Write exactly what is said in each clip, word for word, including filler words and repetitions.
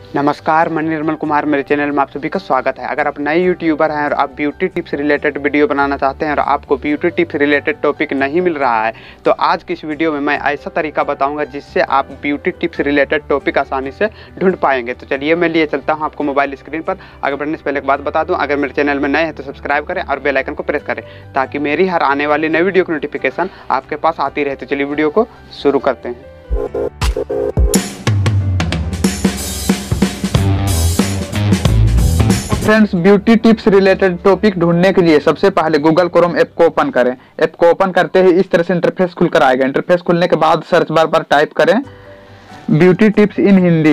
नमस्कार, मैं निर्मल कुमार, मेरे चैनल में आप सभी का स्वागत है। अगर आप नए यूट्यूबर हैं और आप ब्यूटी टिप्स रिलेटेड वीडियो बनाना चाहते हैं और आपको ब्यूटी टिप्स रिलेटेड टॉपिक नहीं मिल रहा है तो आज की इस वीडियो में मैं ऐसा तरीका बताऊंगा जिससे आप ब्यूटी टिप्स रिलेटेड टॉपिक आसानी से ढूंढ पाएंगे। तो चलिए मैं लिए चलता हूँ आपको मोबाइल स्क्रीन पर। आगे बढ़ने से पहले एक बात बता दूँ, अगर मेरे चैनल में नए हैं तो सब्सक्राइब करें और बेल आइकन को प्रेस करें ताकि मेरी हर आने वाली नई वीडियो की नोटिफिकेशन आपके पास आती रहे। तो चलिए वीडियो को शुरू करते हैं। Friends, beauty tips related topic ढूंढने के लिए सबसे पहले गूगल क्रोम ऐप को ओपन करें। ऐप को ओपन करते ही इस तरह से इंटरफेस खुलकर आएगा। इंटरफेस खुलने के बाद सर्च बार पर टाइप करें beauty tips in Hindi.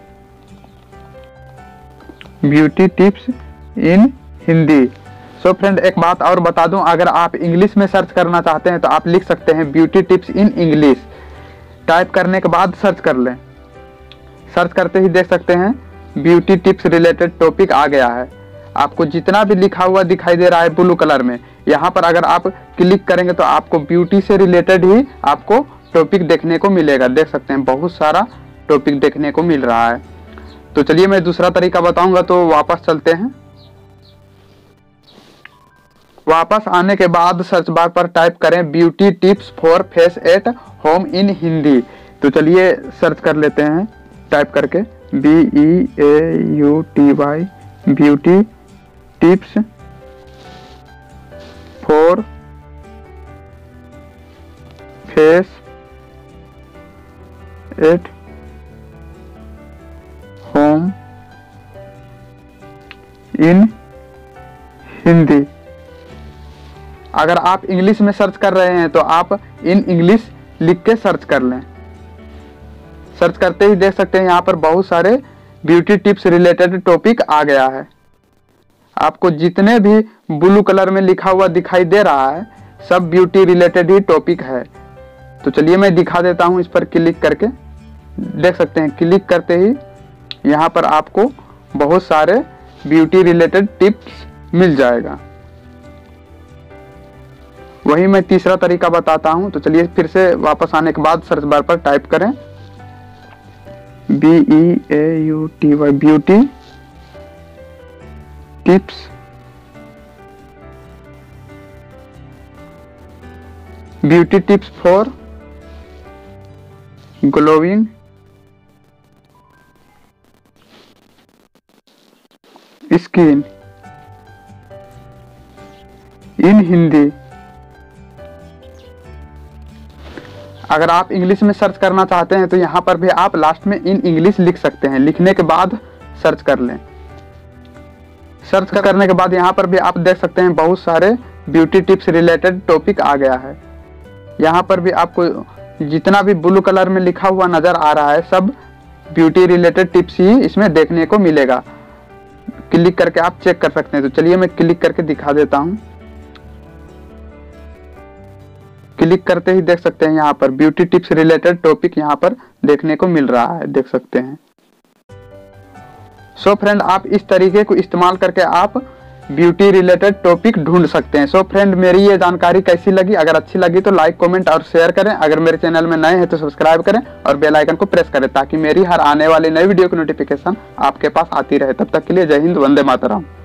Beauty tips in Hindi. So friend, एक बात और बता दूं, अगर आप इंग्लिश में सर्च करना चाहते हैं तो आप लिख सकते हैं beauty tips in English. Type करने के बाद सर्च कर लें। सर्च करते ही देख सकते हैं ब्यूटी टिप्स रिलेटेड टॉपिक आ गया है। आपको जितना भी लिखा हुआ दिखाई दे रहा है ब्लू कलर में, यहाँ पर अगर आप क्लिक करेंगे तो आपको ब्यूटी से रिलेटेड ही आपको टॉपिक देखने को मिलेगा। देख सकते हैं बहुत सारा टॉपिक देखने को मिल रहा है। तो चलिए मैं दूसरा तरीका बताऊंगा। तो वापस चलते हैं। वापस आने के बाद सर्च बार पर टाइप करें beauty tips for face at home in Hindi. तो चलिए सर्च कर लेते हैं टाइप करके B E A U T Y beauty tips for face at home in Hindi. अगर आप इंग्लिश में सर्च कर रहे हैं तो आप इन इंग्लिश लिख के सर्च कर लें। सर्च करते ही देख सकते हैं यहाँ पर बहुत सारे ब्यूटी टिप्स रिलेटेड टॉपिक आ गया है। आपको जितने भी ब्लू कलर में लिखा हुआ दिखाई दे रहा है सब ब्यूटी रिलेटेड ही टॉपिक है। तो चलिए मैं दिखा देता हूँ इस पर क्लिक करके। देख सकते हैं क्लिक करते ही यहाँ पर आपको बहुत सारे ब्यूटी रिलेटेड टिप्स मिल जाएगा। वही मैं तीसरा तरीका बताता हूँ। तो चलिए फिर से वापस आने के बाद सर्च बार पर टाइप करें B E A U T Y beauty tips beauty tips for glowing skin in Hindi. अगर आप इंग्लिश में सर्च करना चाहते हैं तो यहाँ पर भी आप लास्ट में इन इंग्लिश लिख सकते हैं। लिखने के बाद सर्च कर लें। सर्च करने के बाद यहाँ पर भी आप देख सकते हैं बहुत सारे ब्यूटी टिप्स रिलेटेड टॉपिक आ गया है। यहाँ पर भी आपको जितना भी ब्लू कलर में लिखा हुआ नजर आ रहा है सब ब्यूटी रिलेटेड टिप्स ही इसमें देखने को मिलेगा। क्लिक करके आप चेक कर सकते हैं। तो चलिए मैं क्लिक करके दिखा देता हूँ। क्लिक करते ही देख सकते हैं यहाँ पर ब्यूटी टिप्स रिलेटेड टॉपिक यहाँ पर देखने को मिल रहा है। देख सकते हैं। सो फ्रेंड, आप इस तरीके को इस्तेमाल करके आप ब्यूटी रिलेटेड टॉपिक ढूंढ सकते हैं। सो फ्रेंड, मेरी ये जानकारी कैसी लगी? अगर अच्छी लगी तो लाइक, कमेंट और शेयर करें। अगर मेरे चैनल में नए हैं तो सब्सक्राइब करें और बेल आइकन को प्रेस करें ताकि मेरी हर आने वाली नई वीडियो की नोटिफिकेशन आपके पास आती रहे। तब तक के लिए जय हिंद, वंदे मातरम।